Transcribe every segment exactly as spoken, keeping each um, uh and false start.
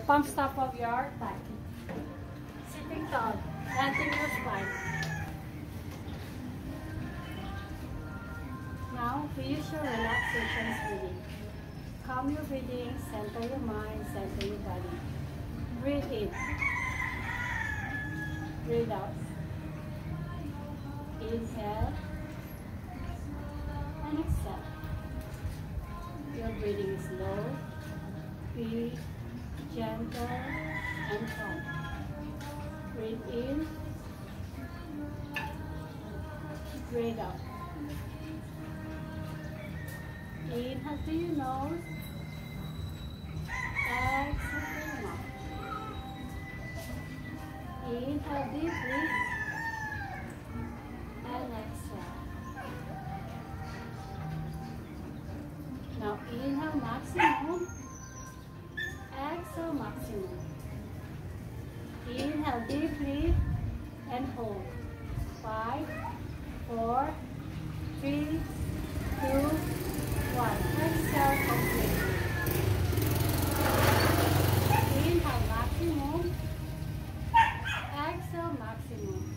palms top of your thigh. Sitting tall, planting your spine. Now, we use your relaxation breathing. Calm your breathing, center your mind, center your body. Breathe in. Breathe out. Inhale and exhale. Your breathing is slow, be gentle and calm. Breathe in. Breathe out. Inhale through your nose. Exhale through your mouth. Inhale deeply and exhale. Now inhale maximum. Exhale maximum. Inhale deeply and hold. Five, four, three, two, one. Exhale completely. Inhale maximum. Exhale maximum.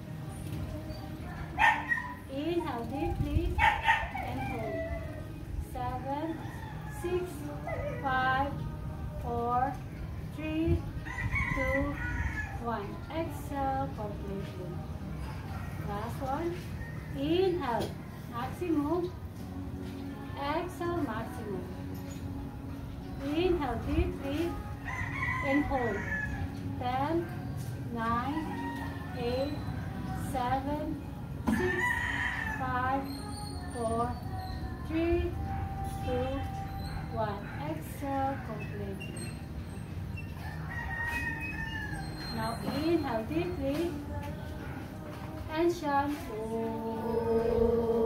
Inhale deeply and hold. Seven, six, five, four, three, two, one. Exhale completely. Last one. Inhale maximum. Exhale maximum. Inhale deeply and hold. Ten, nine, eight, seven, six, five, four, three, two, one. Exhale completely. Now inhale deeply and chant Om.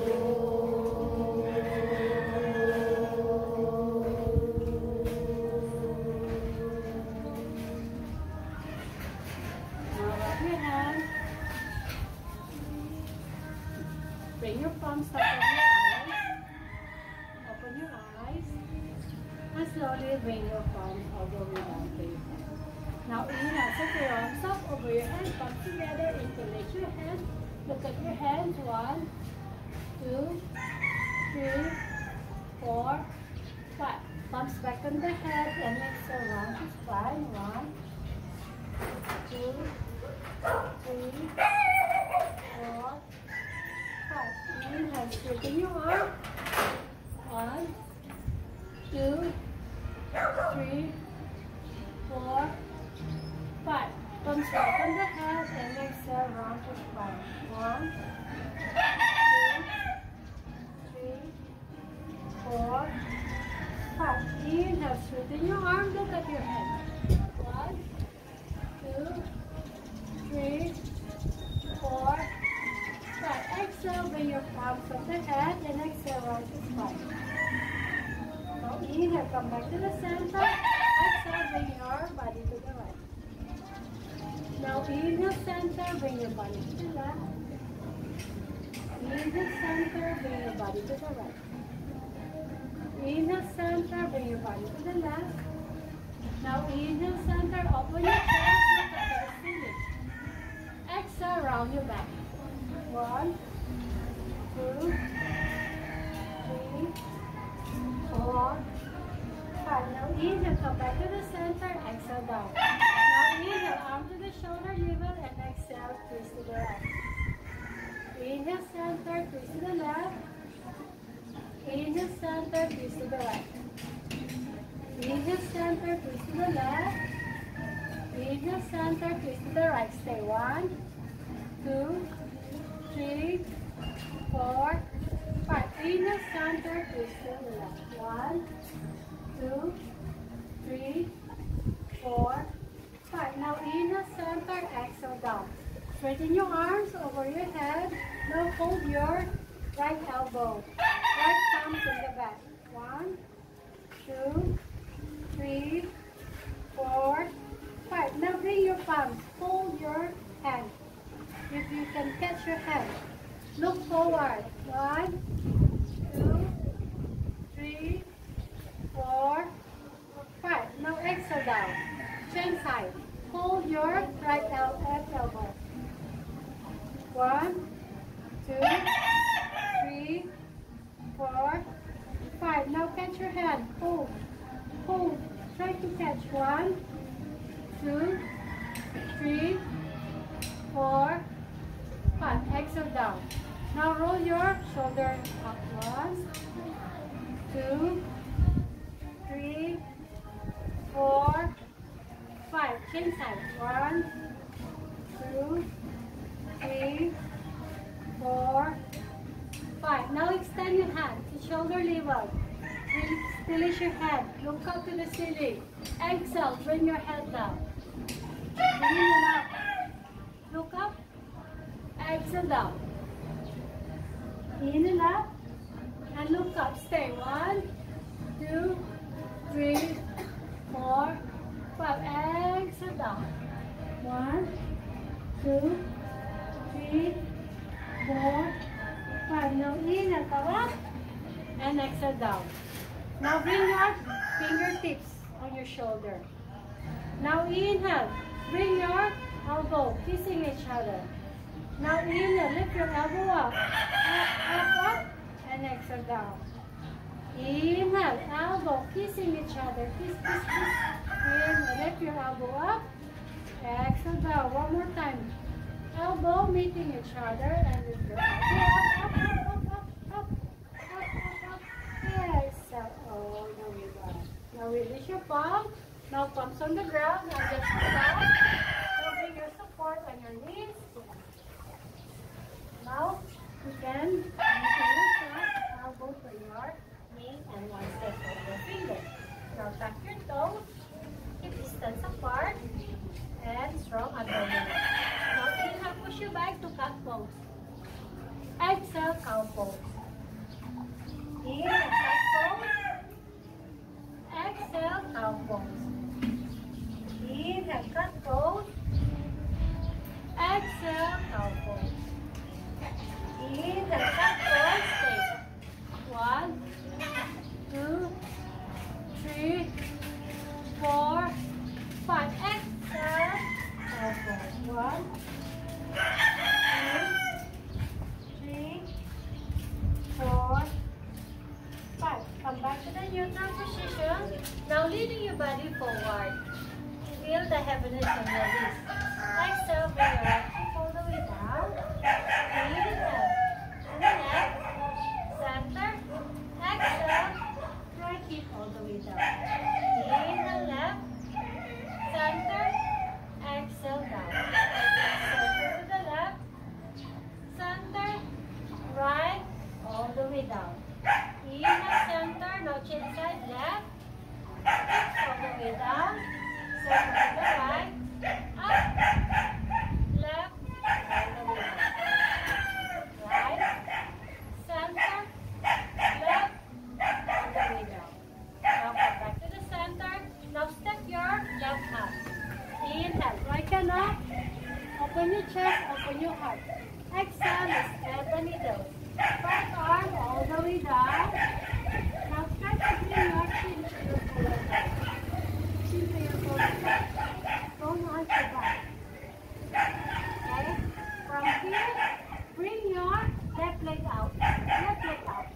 Bring your palms up on your eyes. Open your eyes. And slowly bring your palms all the way down to your head. Now inhale, set your arms up over your head, palms together, interlace your hands. Look at your hands. One, two, three, four, five. Palms back on the head and exhale round to spine. One, two, three, four, five. Inhale, straighten your arm. One, two, three, four, five. Palms back on the head and exhale round to spine. One, two, three, four, five. Inhale, straighten your arm. Look at your head. One, two, three, four, five. Exhale, bring your palms of the head and exhale round to spine. Now inhale, come back to the center. Exhale, bring your body to the right. Now inhale center, bring your body to the left. Inhale center, bring your body to the right. Inhale center, bring your body to the left. Now inhale center, open your chest, look at the ceiling. Exhale, round your back. One, two, three, four, five. Now inhale, come back to the center, exhale down. Now inhale, arm to the shoulder level and exhale, twist to the right. Inhale center, twist to the left. Inhale center, twist to the right. Inhale center, twist to the left. Inhale center, twist to the right. Stay. One, two, three, four, five. Inhale center, twist to the left. One, two, three, four, five. Now inhale center, exhale down. Straighten your arms over your head. Now hold your right elbow. Right thumb in the back. One, two, three, four, five. Now bring your palms. Hold your hand. If you can catch your hand. Look forward. One, two, three, four, five. Now exhale down. down. Change side. Hold your right el left elbow. One, two, three, four, five. Now catch your hand. Hold. Hold. Try to catch. One, two, three, four, five. Exhale down. Now roll your shoulder up. One, two, three, four, five. Change side. One, two, three, four, five. Now extend your hand to shoulder level. Release your head. Look up to the ceiling. Exhale. Bring your head down. Bring it up. Look up. Exhale down. In and up. And look up. Stay. One, two, three, four, five. Exhale down. One, two, three, four, five. Now in and come up. And exhale down. Now bring your fingertips on your shoulder. Now inhale. Bring your elbow kissing each other. Now inhale. Lift your elbow up. Up, up, up. And exhale down. Inhale. Elbow kissing each other. Kiss, kiss, kiss. Inhale. Lift your elbow up. Exhale down. One more time. Elbow meeting each other. And lift your elbow up, up, up, up, up, up. Exhale. Oh, now we're done. Now release your palm. Now palms on the ground. Now just down. Now bring your support on your knees. Now you can use your elbow for your knee and one step for your finger. Now tuck your toes. Keep distance apart. And strong abdomen. Now inhale, push your back to cat pose. Exhale, cow pose. Inhale, cat pose. Exhale, cow pose. Inhale, cat pose. Exhale, cow pose. Inhale, cat pose. Stay. One, two, three, four, five. Exhale, cow pose. One, two, three, four, five. Come back to the neutral position. Now leading your body forward. Feel the heaviness on your wrist. Exhale, bring your right hip all the way down. Inhale. To the left. Center. Exhale. Right hip all the way down. Inhale, left. Center. Exhale, down. Center to the left. Center. Right. All the way down. Inhale, center. Now chin side, left. All the way down. Center to the right. Up. Left. All the way down. Right. Center. Left. All the way down. Now come back to the center. Now step your left hand. Inhale. Right hand up. Open your chest. Open your heart. Exhale. Spread the needles. Right arm all the way down. Now try to bring your chin to your collarbone. Chin to your collarbone. Don't arch your back. Okay? From here, bring your left leg out. Left leg out.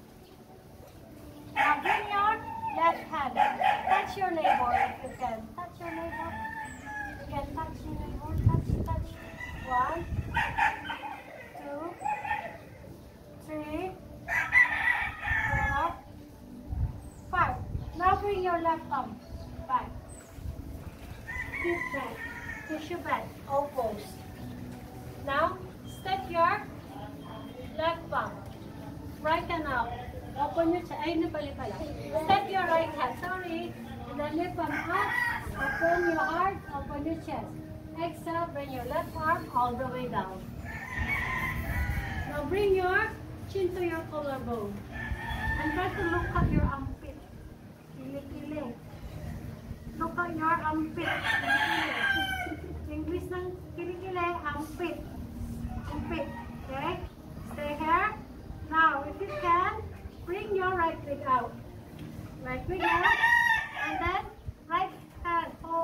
Now bring your left hand. Touch your neighbor if you can. Touch your neighbor. You can touch your neighbor. Touch, touch. One, two, three, four, five. Now bring your left arm back. Keep back. Push your back. Elbows. Now step your left palm. Right hand out. Open your chest. Ay, napali pala. Step your right hand. Sorry. And then lift palm up. Open your heart. Open your chest. Exhale. Bring your left arm all the way down. Now bring your chin to your collarbone. And try to look at your armpit. Kili-kili. Look at your armpit. Kili-kili. English ng kili-kili, armpit. Armpit. Okay? Stay here. Now, if you can, bring your right leg out. Right leg out. And then, right hand. Hold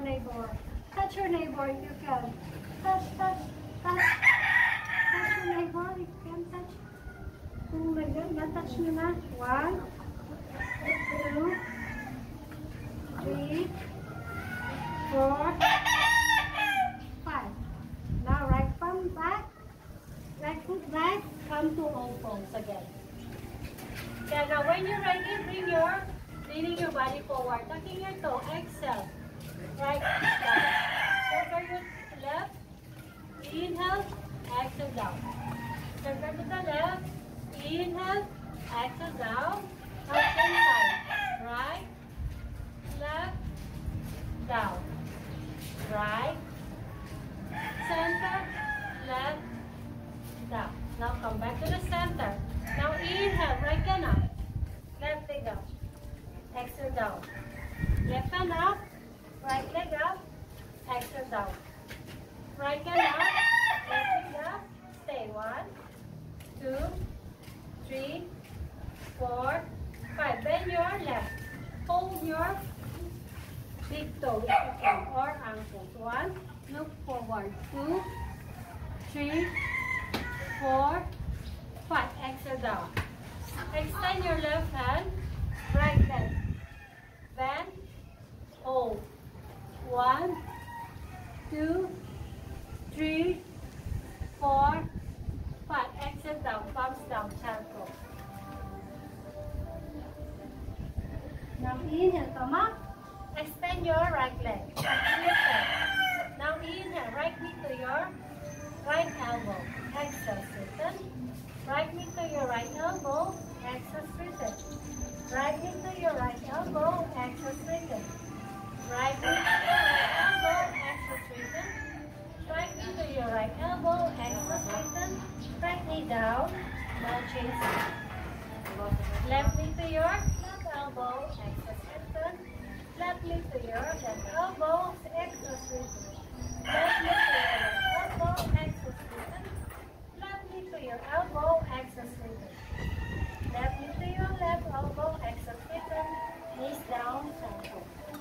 neighbor. Touch your neighbor if you can. Touch, touch, touch. Touch your neighbor if you can touch. Oh my God, na-touch nyo na. One, two, three, four, five. Now right palm back, right foot back, come to all fours again. Okay, now when you're ready, bring your, leaning your body forward, tucking your toe, exhale. Right, down. Circle your left, inhale, exhale down. Circle to the left, inhale, exhale down. Now same side, right, left, down, right, center, left, down. Now come back to the center. Now inhale, right hand up, left leg up, exhale down. Left hand up, right leg up, exhale down. Right hand up, left leg up, stay. One, two, three, four, five. Bend your left. Hold your big toe if you can, or ankles. One, look forward. Two, three, four, five. Exhale down. Extend your left hand, right leg. Bend, hold. One, two, three, four, five. Exhale down, palms down, circle. Now inhale, come up. Extend your right leg. Now inhale, right knee to your right elbow. Exhale, straighten. Right knee to your right elbow. Exhale, straighten. Right knee to your right elbow. Exhale, straighten. Right knee to your right elbow. Exhale, straighten. Right knee to your right elbow. Exhale, straighten. Right knee down. Now change side. Left knee to your left elbow. Exhale, straighten. Left knee to your left elbow. Exhale, straighten. Left knee to your left elbow. Exhale, straighten. Left knee to your elbow. Exhale, straighten. Left knee to your left elbow. Exhale, straighten. Knees down, circle.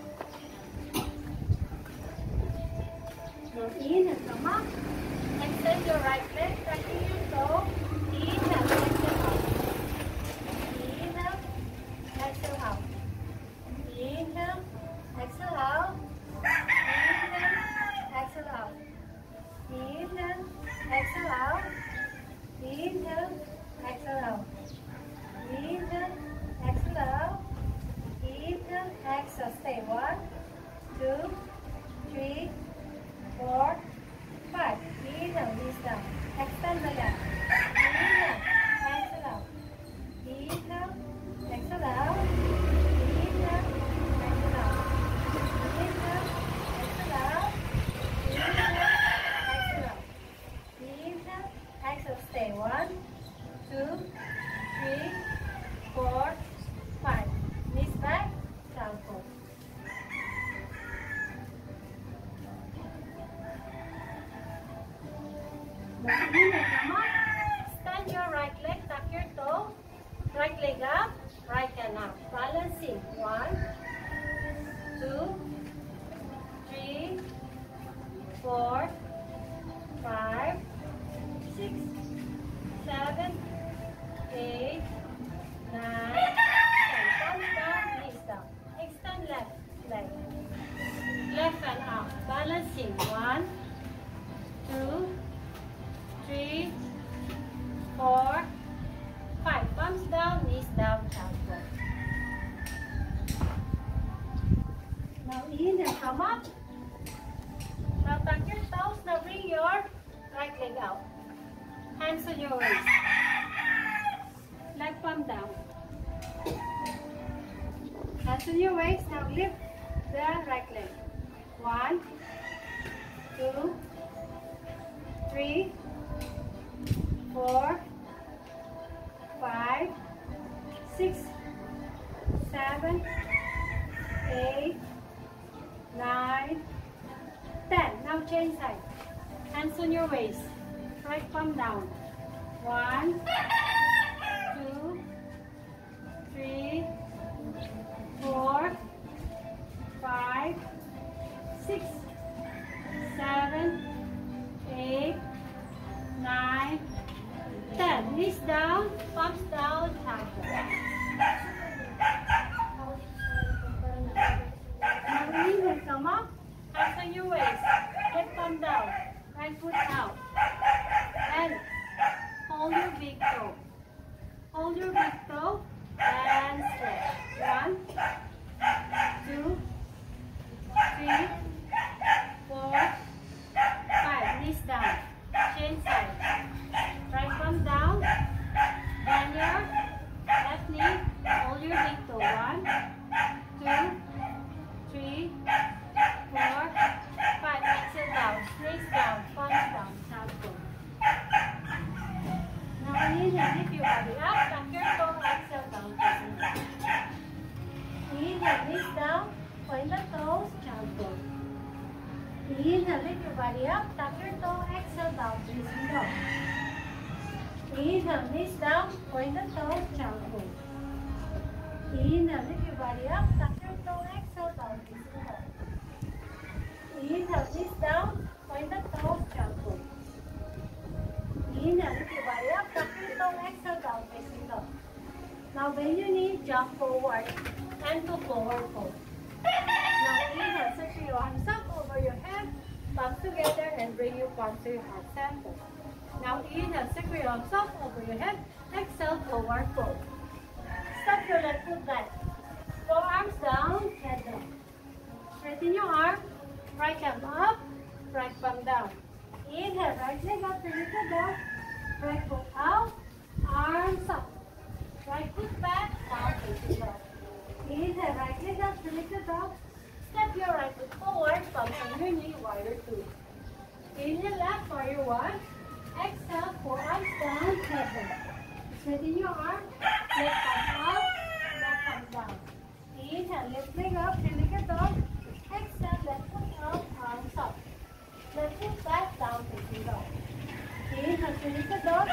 Now inhale, come up. Extend your right leg, touching your toe. Inhale, exhale out. Inhale, exhale out. Inhale, exhale out. Inhale, exhale out. Inhale, exhale out. Inhale, exhale out. Inhale, exhale out. Inhale, exhale. Stay. One, two, three, four, five. Inhale, knees down. Extend the left. Inhale, exhale out. Inhale, exhale out. Inhale, exhale out. Inhale, exhale out. Inhale, exhale out. Inhale, exhale. Stay. One, two, three, four, five. Knees back, down fold. Now inhale, come up. Stand your right leg, tuck your toe. Right leg up, right hand up. Balancing. One, two, three, four, five, six, seven, eight, nine, ten. Palms down, knees down. Extend left leg. Left hand up. Balancing. One, two, three, four, five. Palms down, knees down, elbow. Now inhale, come up. Now tuck your toes. Now bring your right leg out. Hands on your waist. Leg palm down. Hands on your waist. Now lift the right leg. One, two, three, four, five, six, seven, eight, nine, ten. Now change side. Hands on your waist. Right palm down. One, two, three, four, five, six, seven, eight, nine, ten. Knees down, palms down, hands down. Now inhale, come up, hands on your waist, left palm down, right foot out, and hold your big toe. Hold your big toe and stretch. One, two, three, four, five. Knees down. Change side. Right palm down. Bend your left knee. Hold your big toe. One, two, three, four, five. Exhale down. Knees down. Palms down. Hands down. Now inhale, lift your body up, tuck your toe, exhale down, facing down. Inhale, knees down, point the toes, child pose. Inhale, lift your body up, tuck your toe, exhale down, facing down. Inhale, knees down, point the toes, child pose. Inhale, lift your body up, tuck your toe, exhale down, facing down. Inhale, knees down, point the toes, child pose. Inhale, lift your body up, tuck your toe, exhale down, facing down. Now bend your knee, jump forward, and to forward fold. Now inhale, circle your arms up over your head, palms together, and bring your palms to your heart center. Now inhale, circle your arms up over your head, exhale, forward fold. Step your left foot back. Forearms down, head down. Straighten your arm, right arm up, right palm down. Inhale, right leg up, bring it down. Right foot out, arms up. Right foot back, down, facing down. Inhale, right leg up, bring it down. Step your right foot forward, palms on your knee, warrior two. Inhale, left, warrior one. Exhale, forearms down, head down. Straighten your arm, left palm up, right palm down. Inhale, left leg up, bring it down. Exhale, left foot out, arms up. Left foot back, down, facing down. Inhale, finish the dog.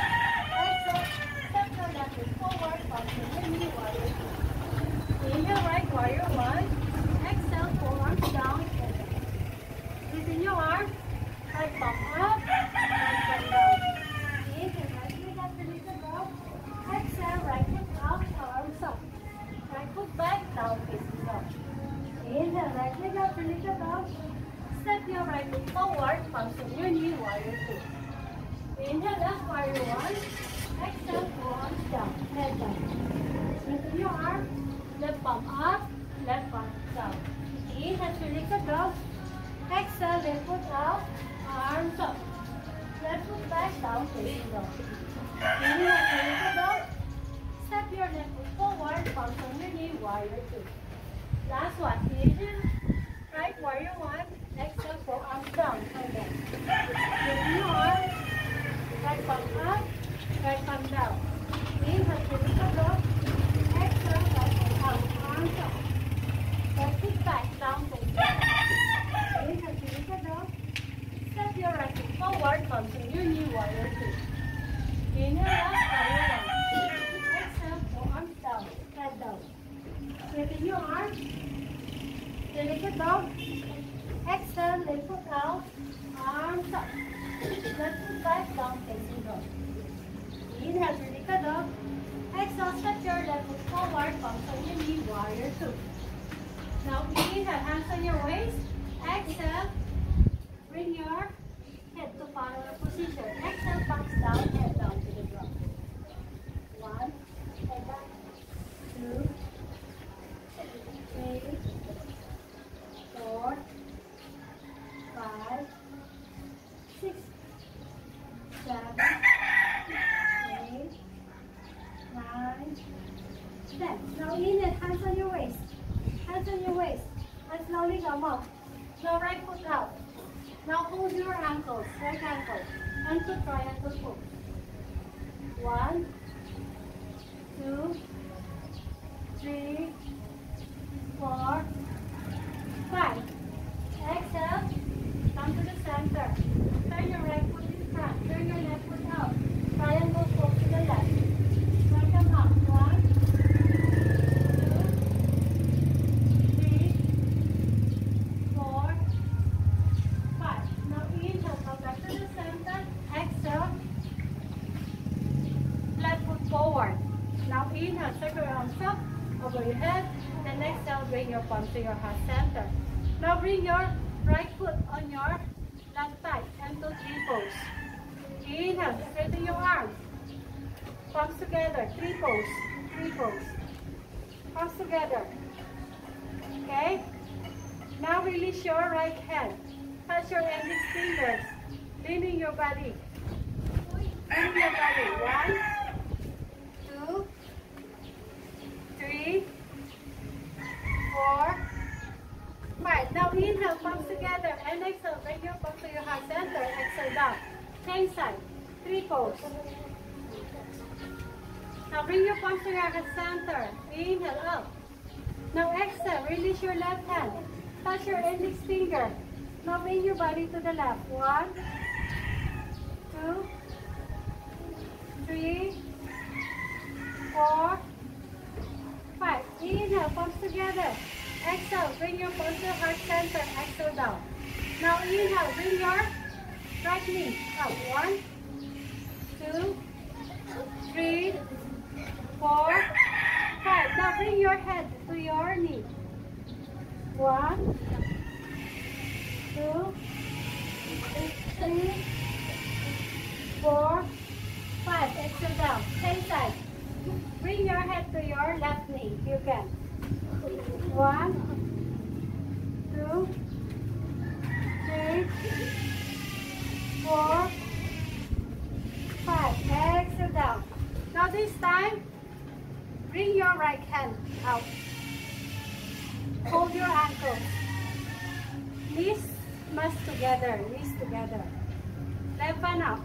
Exhale, step your left foot forward, palms on your knee, warrior two. Inhale, right, warrior one. Exhale, forearms down, head down. Straighten your arm, right palm up, right palm down. Inhale, right leg up, finish the dog. Exhale, right foot out, arms up. Right foot back, down, facing down. Inhale, right leg up, finish the dog. Step your right foot forward, palms on your knee, warrior two. Inhale, left, warrior one. Exhale, forearms down, head down. Straighten your arm, left palm up, left palm down. Inhale, finish the dog. Exhale, left foot out, arms up. Left foot back, down, facing down. Inhale, finish the dog. Step your left foot forward, palms on your knee, warrior two. Last one. Inhale, right, warrior one. Exhale, forearms down, head down. Straighten your arm, right palm up, right palm down. Inhale, finish the dog. Exhale, right foot out, arms up. Right foot back, down, facing down. Inhale, finish the dog. Step your right foot forward, palms on your knee, warrior two. Inhale, left, warrior one. Exhale, forearms down, head down. Straighten your arm. Finish the dog. Exhale, left foot out, arms up. Left foot back, down, facing dog. Inhale, finish the dog. Exhale, step your left foot forward, palms on your knee, warrior two. Now inhale, hands on your waist. Exhale, bring your head to parallel position. Exhale, palms down, head down to the ground. One, head back. Two, three, four, five, six, seven, eight, nine, ten. Now inhale, hands on your waist. Hands on your waist. And slowly come up. Now right foot out. Now hold your ankles, right ankle, and to triangle pose. One, two, three, four, five. Exhale, come to the center. Turn your right foot in front. Turn your left foot out. Triangle pose to the left. Welcome up. One, two, three, four, up over your head. And exhale, bring your palm to your heart center. Now bring your right foot on your left thigh and do three pose. Inhale, straighten your arms. Palms together, three pose, three pose. Palms together. Okay? Now release your right hand. Touch your index fingers. Leaning your body. Leaning your body. One, two, three, four, five. Now inhale, palms together, and exhale. Bring your palms to your heart center. Exhale down. Same side. Three pose. Now bring your palms to your heart center. Inhale up. Now exhale. Release your left hand. Touch your index finger. Now bring your body to the left. One, two, three, four, five. Inhale, palms together. Exhale, bring your palms to your heart center. Exhale down. Now inhale, bring your right knee up. One, two, three, four, five. Now bring your head to your knee. One, two, three, four, five. Exhale down. Same side. Bring your head to your left knee. You can. One, two, three, four, five. Exhale down. Now this time, bring your right hand out. Hold your ankles. Knees mask together. Knees together. Left hand up.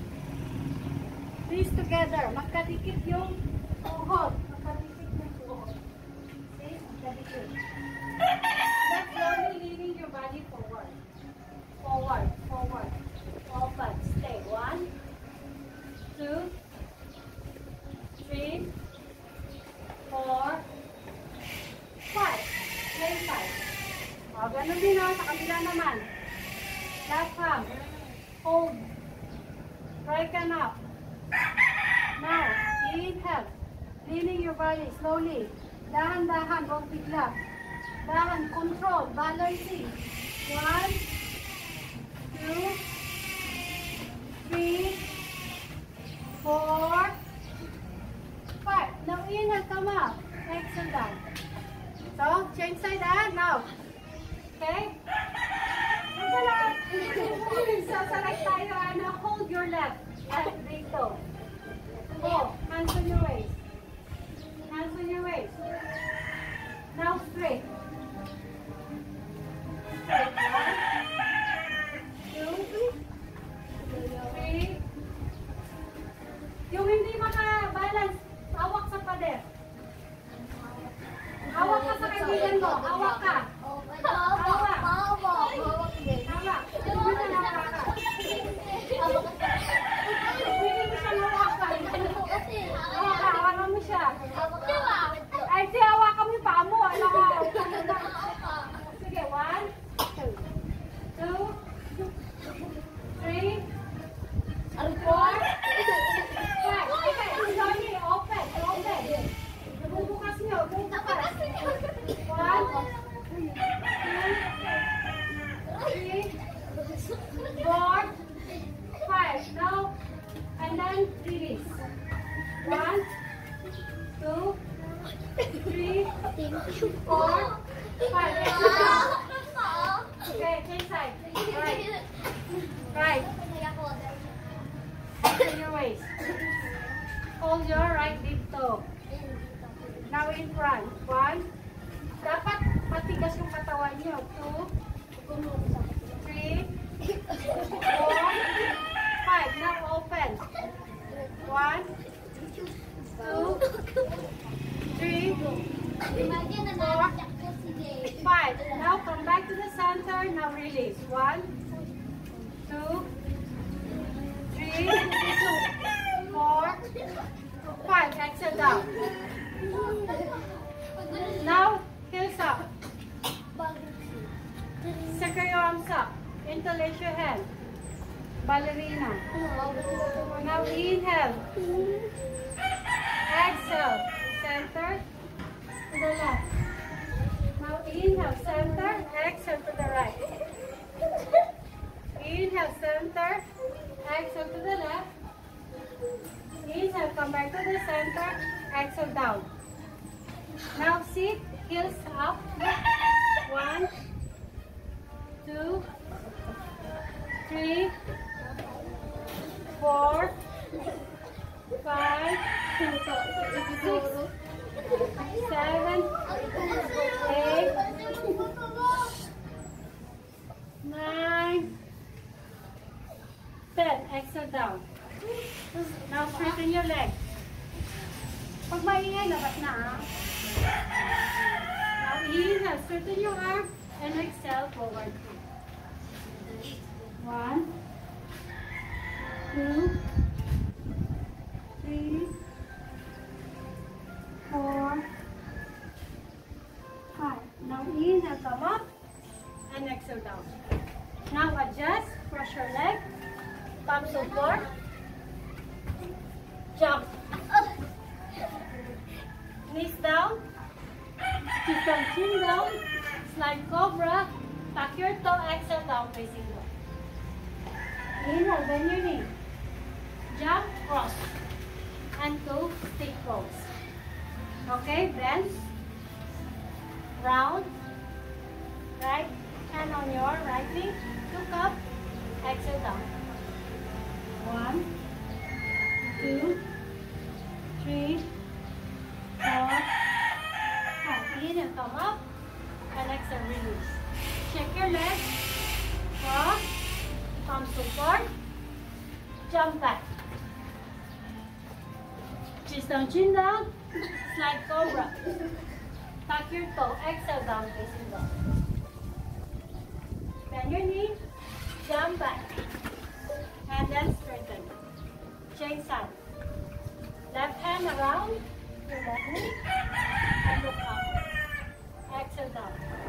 Knees together. Magkadikit yung tuhod. Magkadikit yung tuhod. See? Magkadikit. Left slowly leaning your body forward. Forward. Forward. Open. Stay. One, two, three, four, five. Same side. O, ganun din o. Sa kabila naman. Left arm. Hold. Right hand up. Now, inhale. Leaning your body slowly. Dahan-dahan. Huwag bigla. Dahan. Control. Balancing. One, two, three, four, five. Now, inhale. Come up. Exhale down. So, change side ah. Now. Okay? So, sa right tayo, ano, hold your left. Left dito. Go. Hands on your waist. Hands on your waist. Now, straight. Straight. One, two, three. Yung hindi maka-balance, awak sa pader. Hawak ka sa kaibigan mo. Hawak ka. Hawak. Hawak. Hawak ka. Pwede mo siya hawakan. Hawak ka. Hawakan mo siya. Ay, si hawakan mo yung paa mo. Sige, one, two, three, four, five. Okay, slowly, open, open. Bubukas nyo, bubukas. One, two, three, four, five. Now, and then release. One, two, three, four, five. Okay, change side. Right. Right. Open your waist. Hold your right big toe. Now in front. One. Dapat matigas yung katawan nyo. Two. Three. Four. Five. Now open. One. Two. Three. Four. Five. Now come back to the center. Now release. One. Two. Three. Four. Five. Exhale down. Now, heels up. Secure your arms up. Interlace your hand. Ballerina. Now inhale. Exhale. Center. to the left. Now inhale, center, exhale to the right. Inhale, center, exhale to the left. Inhale, come back to the center, exhale down. Now sit, heels up. One, two, three, four, five, six, seven, eight, nine, ten. Exhale down. Now straighten your leg. Pag maingay, labas na ha. Now inhale, straighten your arm and exhale forward. One, two, three, four, five. Now inhale, come up and exhale down. Now adjust, cross your leg, palm support, jump. Knees down, keep the chin down, slide cobra, tuck your toe, exhale down facing dog. Inhale, bend your knee, jump, cross, and go stick pose. Okay, bend, round, right hand on your right knee, look up, exhale down. One, two, three, four, five. Inhale, come up, and exhale, release. Shake your legs, cross, palm support, jump back. Chest down, chin down, slide cobra. Tuck your toe, exhale down, facing dog. Bend your knee, jump back, and then straighten. Change side. Left hand around your left knee, and look up. Exhale down.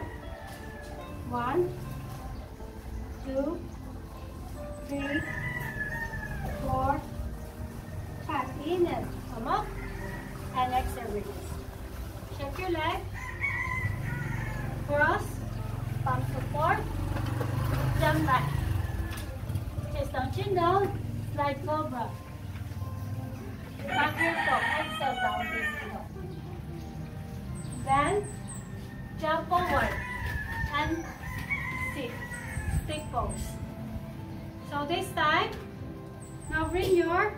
One, two, three, four, five. Inhale, come up, and exhale, release. Shake your leg, cross, palm support, jump back. Chest down, chin down, slide cobra. Tuck your toe, exhale down, facing dog. Then, jump forward and sit, stick pose. So this time, now bring your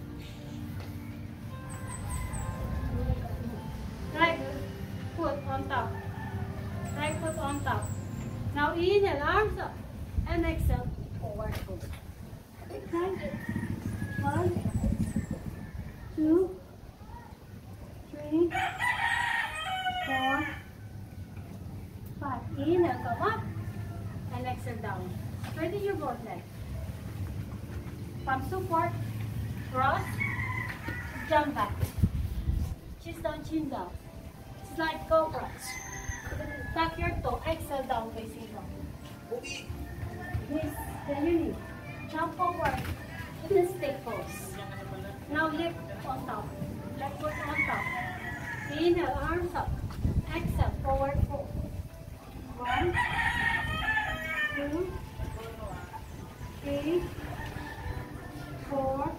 right foot on top, right foot on top. Now inhale, arms up, and exhale, forward fold. Okay. One, two, three, four, five. Inhale, come up, and exhale down. Straighten your both legs. Palm support, cross, jump back. Chest down, chin down. Slide cobra. Tuck your toe, exhale down, facing down. Knees, bend your knee. Jump forward in the stick pose. Now lift on top. Left foot on top. Inhale, arms up. Exhale, forward fold. One, two, three, four,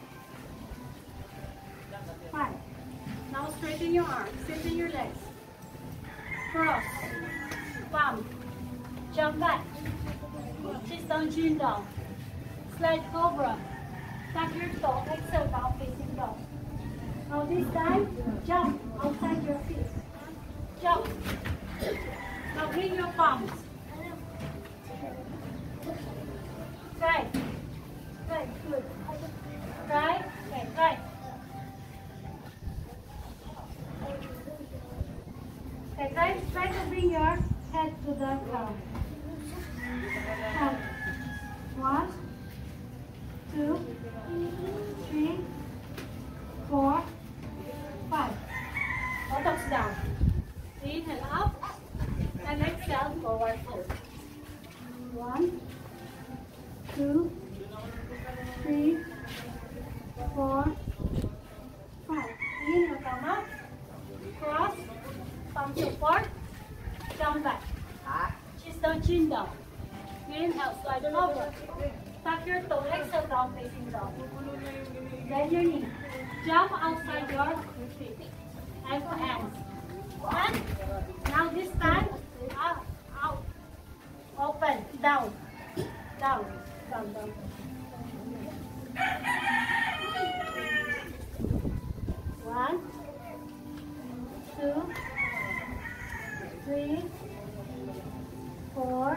five. Now straighten your arms, straighten your legs. Cross, palm, jump back. Chest down, chin down. Slide cobra. Tuck your toe, exhale down, facing dog. Now this time, jump outside your feet. Jump. Now bring your palms. Right. Right, good. Right, okay, right. Okay, try, try to bring your head to the ground. Count. One, two, three, four, five. Buttocks down. Inhale up and exhale forward fold. One, two, three, four, five. Inhale, come up, cross, chin down. Inhale, slide over. Tuck your toe, exhale down, facing down. Bend your knee. Jump outside your feet. And for hands. One. Now this time, up, out. Open, down, down, down, down. One, two, three, four,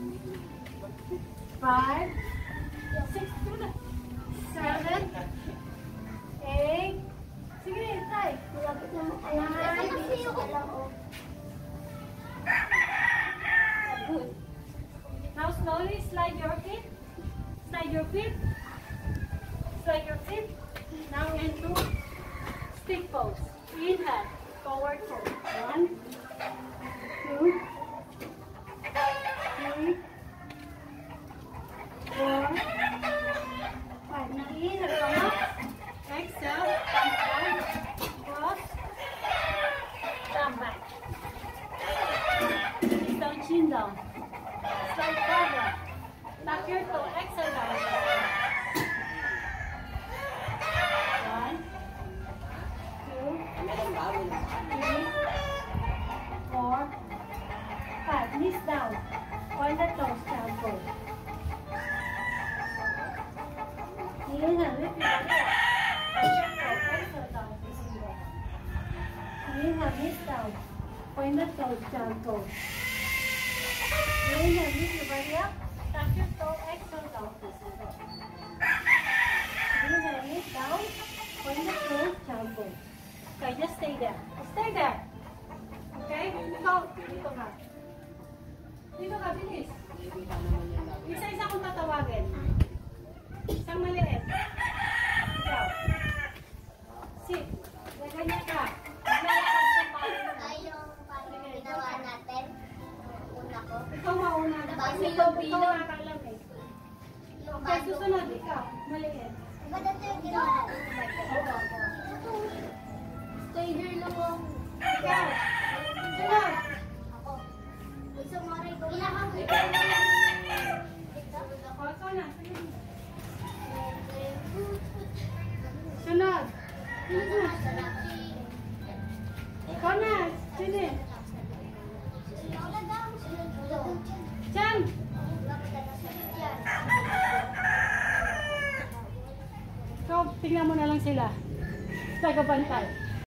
five, six, seven, eight. Sige, tay. Good. Now slowly slide your feet. Slide your feet. Slide your feet. Now into stick pose. Inhale. Forward fold. One, two, three, four, five. Now inhale. Come up. Exhale. Come down. Cross. Come back. Down, chin down. Slide forward. Tuck your toe. Exhale down. One, two, three, four, five. Knees down. Point the toes down. Go. Inhale. Lift your leg. Touch your toe. Exhale down. Facing down. Inhale. Knees down. Point the toes down. Go. Inhale, lift your body up. Tuck your toe, exhale down, facing down. Inhale, lift down. Point the toes down, go. Okay, just stay there. Stay there. Okay? Ikaw, dito ka. Dito ka, bilis. Isa-isa kong tatawagin. Isang maliit. Ikaw. Sit. Ganyan ka. Maglalakad sa palo. Yung parang ginawa natin. Una ko. Ikaw mauna. Bago Ikaw, yung ikaw bilog. nakakalam eh. Yung Okay, bago. susunod. Ikaw. Maliit. Diba dito yung ginawa natin? Stay here lang ako. Ikaw. Sunod. Ako. Gusto mo rin ko. Ilahang ko. O, ikaw na. Sunod. Sunod. Ikaw na. Sini. Chan. Ikaw, tingnan mo na lang sila. Tagapantay.